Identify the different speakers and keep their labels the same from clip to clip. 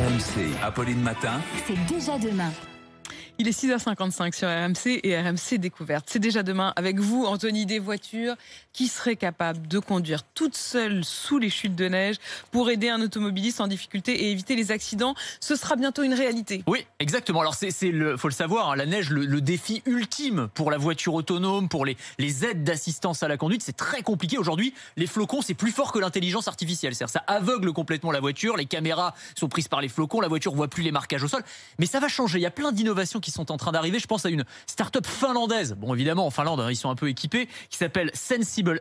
Speaker 1: RMC, Apolline Matin.
Speaker 2: C'est déjà demain.
Speaker 3: Il est 6h55 sur RMC et RMC Découverte. C'est déjà demain avec vous, Anthony, des voitures qui seraient capables de conduire toutes seules sous les chutes de neige pour aider un automobiliste en difficulté et éviter les accidents. Ce sera bientôt une réalité.
Speaker 4: Oui, exactement. Alors faut le savoir, hein, la neige, le défi ultime pour la voiture autonome, pour les aides d'assistance à la conduite, c'est très compliqué. Aujourd'hui, les flocons, c'est plus fort que l'intelligence artificielle. C'est-à-dire, ça aveugle complètement la voiture. Les caméras sont prises par les flocons. La voiture voit plus les marquages au sol. Mais ça va changer. Il y a plein d'innovations qui sont en train d'arriver. Je pense à une start-up finlandaise. Bon, évidemment, en Finlande, hein, ils sont un peu équipés, qui s'appelle Sensible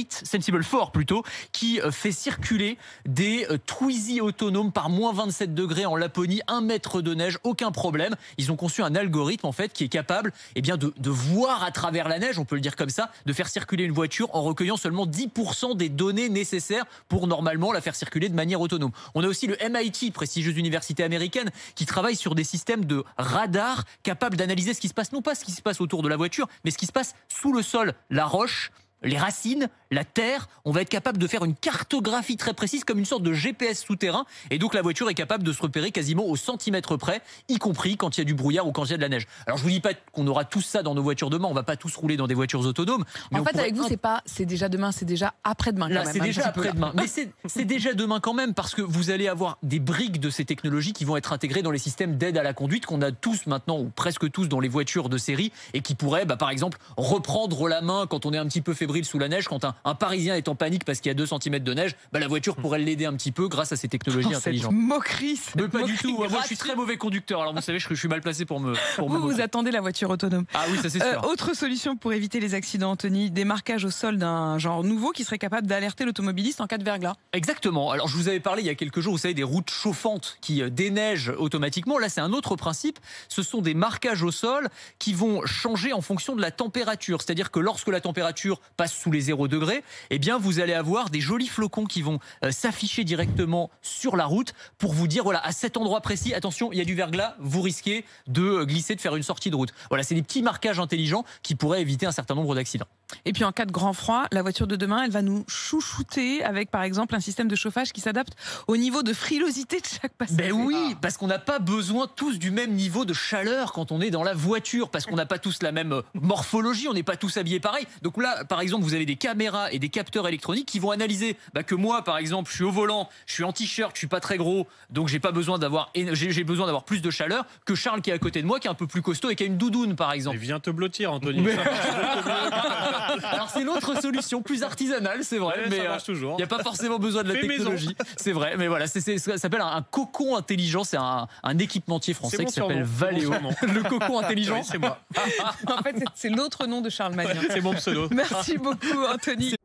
Speaker 4: 4 plutôt, qui fait circuler des Twizy autonomes par moins 27 degrés en Laponie, 1 mètre de neige, aucun problème. Ils ont conçu un algorithme en fait qui est capable de voir à travers la neige, on peut le dire comme ça, de faire circuler une voiture en recueillant seulement 10% des données nécessaires pour normalement la faire circuler de manière autonome. On a aussi le MIT, prestigieuse université américaine, qui travaille sur des systèmes de radar capables d'analyser ce qui se passe, non pas ce qui se passe autour de la voiture, mais ce qui se passe sous le sol, la roche, les racines, la terre. On va être capable de faire une cartographie très précise comme une sorte de GPS souterrain, et donc la voiture est capable de se repérer quasiment au centimètre près, y compris quand il y a du brouillard ou quand il y a de la neige. Alors je vous dis pas qu'on aura tout ça dans nos voitures demain, on va pas tous rouler dans des voitures autonomes.
Speaker 3: En fait, avec vous, c'est déjà demain, c'est déjà après-demain.
Speaker 4: Là, c'est déjà après-demain, mais c'est déjà demain quand même, parce que vous allez avoir des briques de ces technologies qui vont être intégrées dans les systèmes d'aide à la conduite qu'on a tous maintenant, ou presque tous, dans les voitures de série, et qui pourraient, par exemple, reprendre la main quand on est un petit peu fébrile sous la neige, quand un Parisien est en panique parce qu'il y a 2 cm de neige, la voiture pourrait l'aider un petit peu grâce à ces technologies intelligentes.
Speaker 3: Mais
Speaker 4: pas du tout. Moi, je suis très mauvais conducteur. Alors vous savez, je suis mal placé pour me.
Speaker 3: Vous attendez la voiture autonome.
Speaker 4: Ah oui, ça c'est sûr.
Speaker 3: Autre solution pour éviter les accidents, Anthony, des marquages au sol d'un genre nouveau qui serait capable d'alerter l'automobiliste en cas de verglas.
Speaker 4: Exactement. Alors je vous avais parlé il y a quelques jours, vous savez, des routes chauffantes qui déneigent automatiquement. Là, c'est un autre principe. Ce sont des marquages au sol qui vont changer en fonction de la température. C'est-à-dire que lorsque la température passe sous les 0 degrés, eh bien vous allez avoir des jolis flocons qui vont s'afficher directement sur la route pour vous dire, voilà, à cet endroit précis, attention, il y a du verglas, vous risquez de glisser, de faire une sortie de route. Voilà, c'est des petits marquages intelligents qui pourraient éviter un certain nombre d'accidents.
Speaker 3: Et puis en cas de grand froid, la voiture de demain, elle va nous chouchouter avec par exemple un système de chauffage qui s'adapte au niveau de frilosité de chaque passager.
Speaker 4: Ben oui, parce qu'on n'a pas besoin tous du même niveau de chaleur quand on est dans la voiture, parce qu'on n'a pas tous la même morphologie, on n'est pas tous habillés pareil. Donc là, par exemple, vous avez des caméras et des capteurs électroniques qui vont analyser que moi, par exemple, je suis au volant, je suis en t-shirt, je suis pas très gros, donc j'ai besoin d'avoir plus de chaleur que Charles qui est à côté de moi, qui est un peu plus costaud et qui a une doudoune, par exemple.
Speaker 5: Mais viens te blottir, Anthony.
Speaker 4: Alors c'est l'autre solution, plus artisanale, c'est vrai, mais il n'y a pas forcément besoin de la technologie. C'est vrai, mais voilà, ça s'appelle un cocon intelligent. C'est un équipementier français qui s'appelle Valeo. Le cocon intelligent,
Speaker 5: oui, c'est moi.
Speaker 3: En fait, c'est l'autre nom de Charles Magnin.
Speaker 5: C'est mon pseudo.
Speaker 3: Merci beaucoup, Anthony.